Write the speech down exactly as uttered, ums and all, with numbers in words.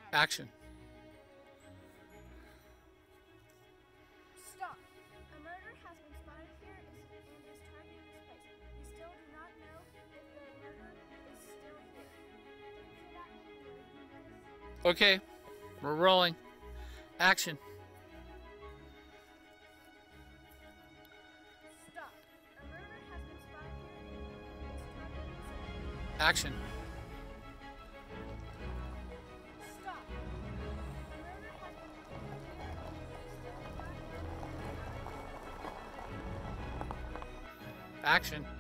Action. Stop. A murder has been spotted here and is targeting this place. We still do not know if the murderer is still here. Thanks for that. Okay, we're rolling. Action. Stop. A murder has been spotted here and is targeting this place. Action. Stop. A murder has been spotted here and we still do not know if the murderer is still here. Action.